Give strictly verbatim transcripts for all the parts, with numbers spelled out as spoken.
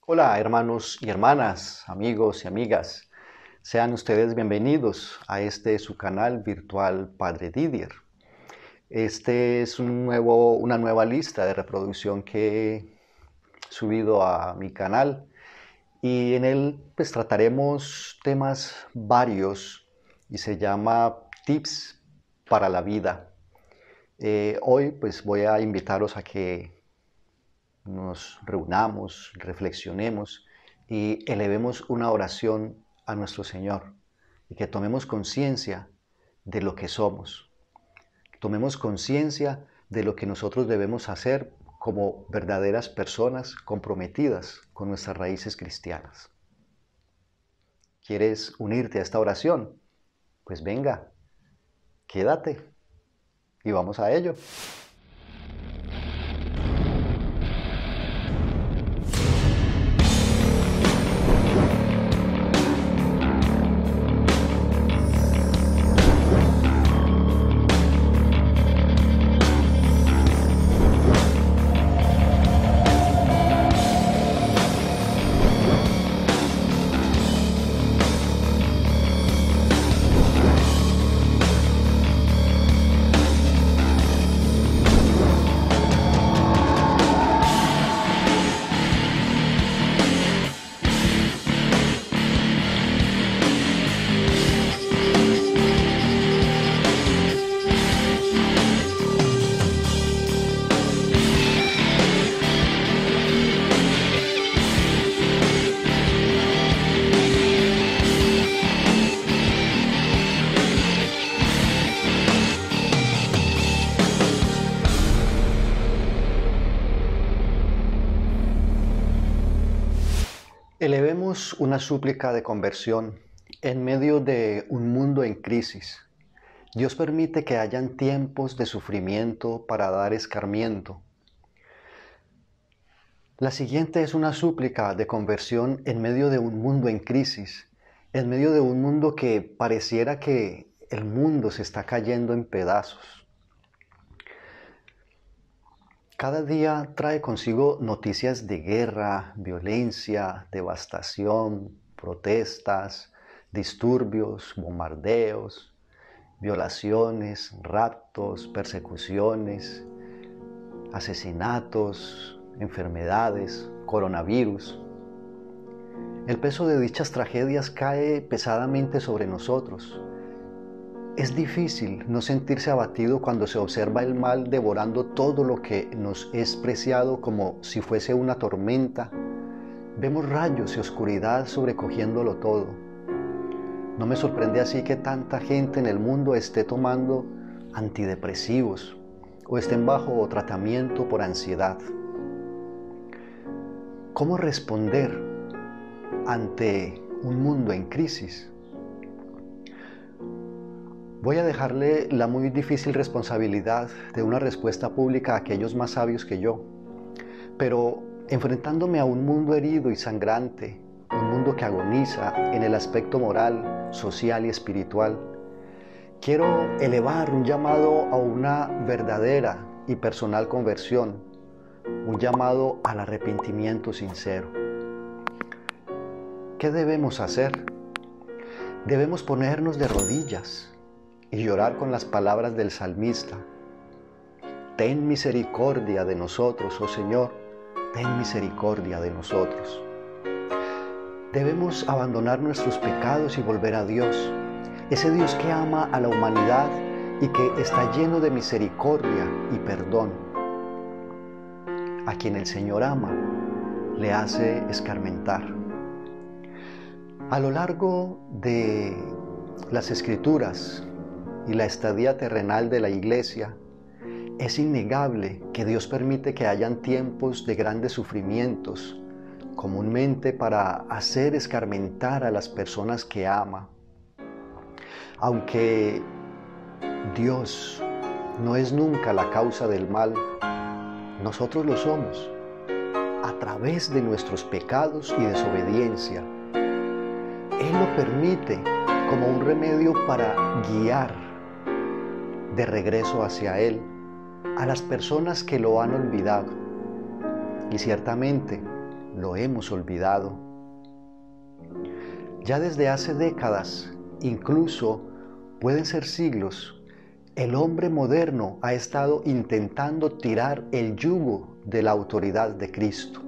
Hola hermanos y hermanas, amigos y amigas. Sean ustedes bienvenidos a este su canal virtual Padre Didier. Este es un nuevo, una nueva lista de reproducción que he subido a mi canal y en él pues trataremos temas varios y se llama Tips para la vida. Eh, hoy pues voy a invitaros a que nos reunamos, reflexionemos y elevemos una oración a nuestro Señor y que tomemos conciencia de lo que somos. Tomemos conciencia de lo que nosotros debemos hacer como verdaderas personas comprometidas con nuestras raíces cristianas. ¿Quieres unirte a esta oración? Pues venga, quédate y vamos a ello. Elevemos una súplica de conversión en medio de un mundo en crisis. Dios permite que hayan tiempos de sufrimiento para dar escarmiento. La siguiente es una súplica de conversión en medio de un mundo en crisis, en medio de un mundo que pareciera que el mundo se está cayendo en pedazos. Cada día trae consigo noticias de guerra, violencia, devastación, protestas, disturbios, bombardeos, violaciones, raptos, persecuciones, asesinatos, enfermedades, coronavirus. El peso de dichas tragedias cae pesadamente sobre nosotros. Es difícil no sentirse abatido cuando se observa el mal devorando todo lo que nos es preciado como si fuese una tormenta. Vemos rayos y oscuridad sobrecogiéndolo todo. No me sorprende así que tanta gente en el mundo esté tomando antidepresivos o estén bajo tratamiento por ansiedad. ¿Cómo responder ante un mundo en crisis? Voy a dejarle la muy difícil responsabilidad de una respuesta pública a aquellos más sabios que yo. Pero enfrentándome a un mundo herido y sangrante, un mundo que agoniza en el aspecto moral, social y espiritual, quiero elevar un llamado a una verdadera y personal conversión, un llamado al arrepentimiento sincero. ¿Qué debemos hacer? Debemos ponernos de rodillas y llorar con las palabras del salmista. Ten misericordia de nosotros, oh Señor, ten misericordia de nosotros. Debemos abandonar nuestros pecados y volver a Dios, ese Dios que ama a la humanidad y que está lleno de misericordia y perdón. A quien el Señor ama, le hace escarmentar. A lo largo de las Escrituras y la estadía terrenal de la Iglesia, es innegable que Dios permite que hayan tiempos de grandes sufrimientos, comúnmente para hacer escarmentar a las personas que ama. Aunque Dios no es nunca la causa del mal, nosotros lo somos, a través de nuestros pecados y desobediencia. Él lo permite como un remedio para guiar de regreso hacia Él a las personas que lo han olvidado. Y ciertamente lo hemos olvidado. Ya desde hace décadas, incluso pueden ser siglos, el hombre moderno ha estado intentando tirar el yugo de la autoridad de Cristo.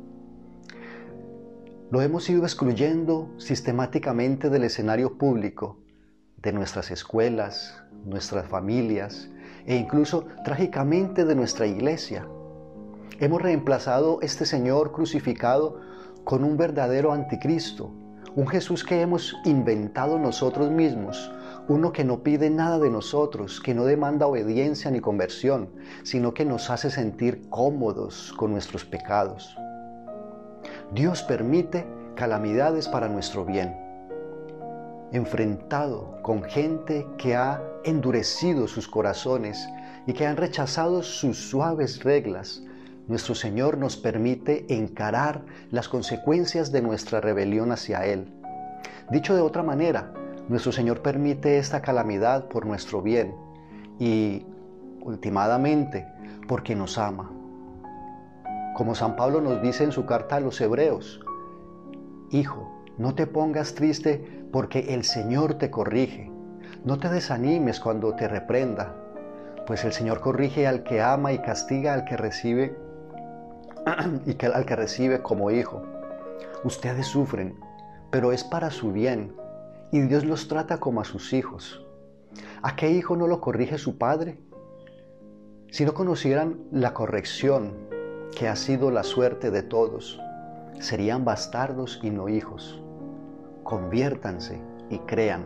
Lo hemos ido excluyendo sistemáticamente del escenario público, de nuestras escuelas, nuestras familias e incluso trágicamente de nuestra iglesia. Hemos reemplazado este Señor crucificado con un verdadero anticristo, un Jesús que hemos inventado nosotros mismos, uno que no pide nada de nosotros, que no demanda obediencia ni conversión, sino que nos hace sentir cómodos con nuestros pecados. Dios permite calamidades para nuestro bien. Enfrentado con gente que ha endurecido sus corazones y que han rechazado sus suaves reglas, nuestro Señor nos permite encarar las consecuencias de nuestra rebelión hacia Él. Dicho de otra manera, nuestro Señor permite esta calamidad por nuestro bien y, últimamente, porque nos ama. Como San Pablo nos dice en su carta a los Hebreos, Hijo, no te pongas triste porque el Señor te corrige. No te desanimes cuando te reprenda, pues el Señor corrige al que ama y castiga al que recibe y que, al que recibe como hijo. Ustedes sufren, pero es para su bien, y Dios los trata como a sus hijos. ¿A qué hijo no lo corrige su padre? Si no conocieran la corrección que ha sido la suerte de todos, serían bastardos y no hijos. Conviértanse y crean.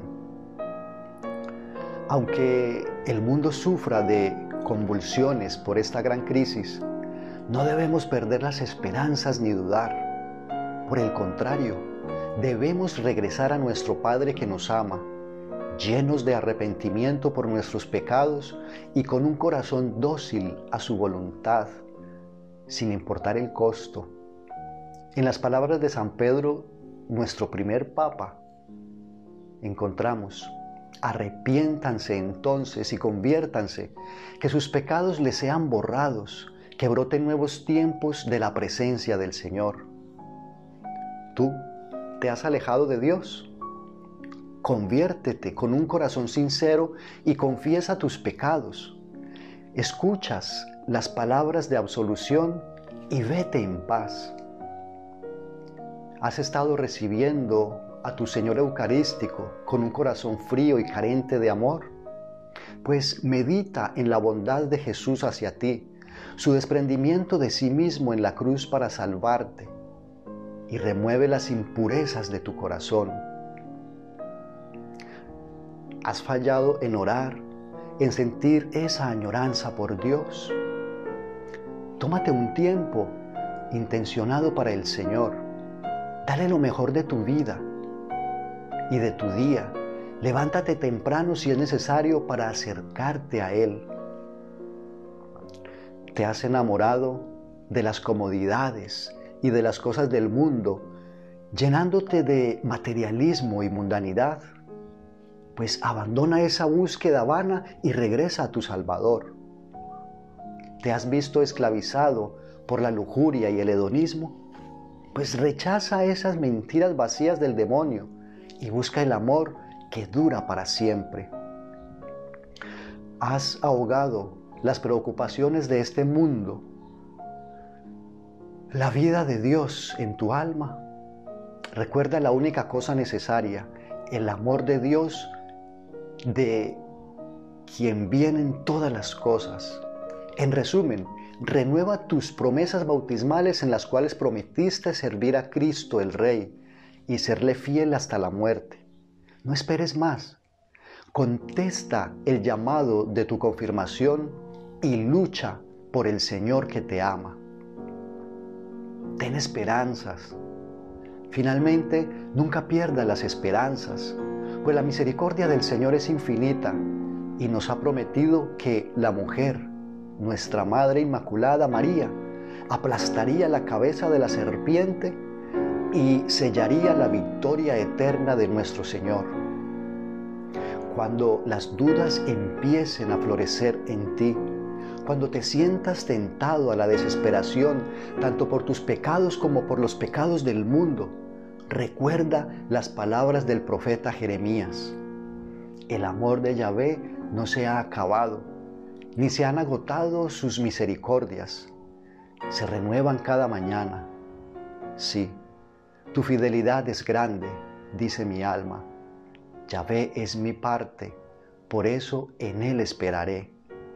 Aunque el mundo sufra de convulsiones por esta gran crisis, no debemos perder las esperanzas ni dudar. Por el contrario, debemos regresar a nuestro Padre que nos ama, llenos de arrepentimiento por nuestros pecados y con un corazón dócil a su voluntad, sin importar el costo. En las palabras de San Pedro, nuestro primer Papa, encontramos: arrepiéntanse entonces y conviértanse, que sus pecados les sean borrados, que broten nuevos tiempos de la presencia del Señor. ¿Tú te has alejado de Dios? Conviértete con un corazón sincero y confiesa tus pecados. Escuchas las palabras de absolución y vete en paz. ¿Has estado recibiendo a tu Señor Eucarístico con un corazón frío y carente de amor? Pues medita en la bondad de Jesús hacia ti, su desprendimiento de sí mismo en la cruz para salvarte, y remueve las impurezas de tu corazón. ¿Has fallado en orar, en sentir esa añoranza por Dios? Tómate un tiempo intencionado para el Señor. Dale lo mejor de tu vida y de tu día. Levántate temprano si es necesario para acercarte a Él. ¿Te has enamorado de las comodidades y de las cosas del mundo, llenándote de materialismo y mundanidad? Pues abandona esa búsqueda vana y regresa a tu Salvador. ¿Te has visto esclavizado por la lujuria y el hedonismo? Pues rechaza esas mentiras vacías del demonio y busca el amor que dura para siempre. ¿Has ahogado las preocupaciones de este mundo, la vida de Dios en tu alma? Recuerda la única cosa necesaria, el amor de Dios, de quien vienen todas las cosas. En resumen, renueva tus promesas bautismales en las cuales prometiste servir a Cristo el Rey y serle fiel hasta la muerte. No esperes más. Contesta el llamado de tu confirmación y lucha por el Señor que te ama. Ten esperanzas. Finalmente, nunca pierdas las esperanzas, pues la misericordia del Señor es infinita y nos ha prometido que la mujer, nuestra Madre Inmaculada María, aplastaría la cabeza de la serpiente y sellaría la victoria eterna de nuestro Señor. Cuando las dudas empiecen a florecer en ti, Cuando te sientas tentado a la desesperación, tanto por tus pecados como por los pecados del mundo, recuerda las palabras del profeta Jeremías. El amor de Yahvé no se ha acabado, ni se han agotado sus misericordias. Se renuevan cada mañana. Sí, tu fidelidad es grande, dice mi alma. Yahvé es mi parte, por eso en Él esperaré.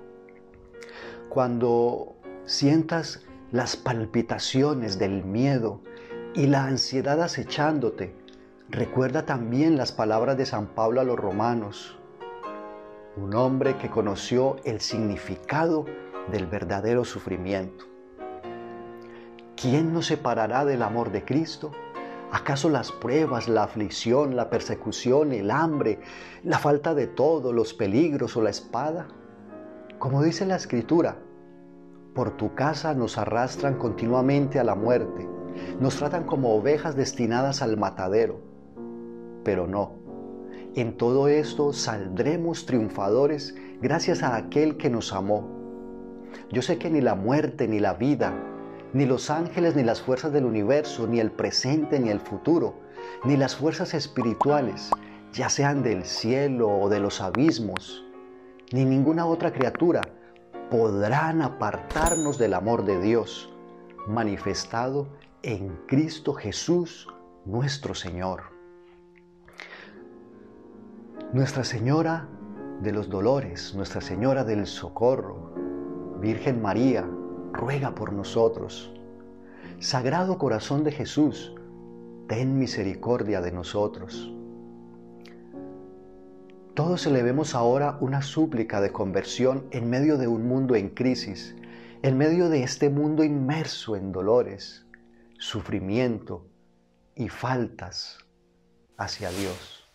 Cuando sientas las palpitaciones del miedo y la ansiedad acechándote, recuerda también las palabras de San Pablo a los romanos, un hombre que conoció el significado del verdadero sufrimiento. ¿Quién nos separará del amor de Cristo? ¿Acaso las pruebas, la aflicción, la persecución, el hambre, la falta de todo, los peligros o la espada? Como dice la Escritura, por tu casa nos arrastran continuamente a la muerte, nos tratan como ovejas destinadas al matadero. Pero no, en todo esto saldremos triunfadores gracias a aquel que nos amó. Yo sé que ni la muerte ni la vida, ni los ángeles ni las fuerzas del universo, ni el presente ni el futuro, ni las fuerzas espirituales, ya sean del cielo o de los abismos, ni ninguna otra criatura, podrán apartarnos del amor de Dios, manifestado en Cristo Jesús, nuestro Señor. Nuestra Señora de los Dolores, Nuestra Señora del Socorro, Virgen María, ruega por nosotros. Sagrado Corazón de Jesús, ten misericordia de nosotros. Todos elevemos ahora una súplica de conversión en medio de un mundo en crisis, en medio de este mundo inmerso en dolores, sufrimiento y faltas hacia Dios.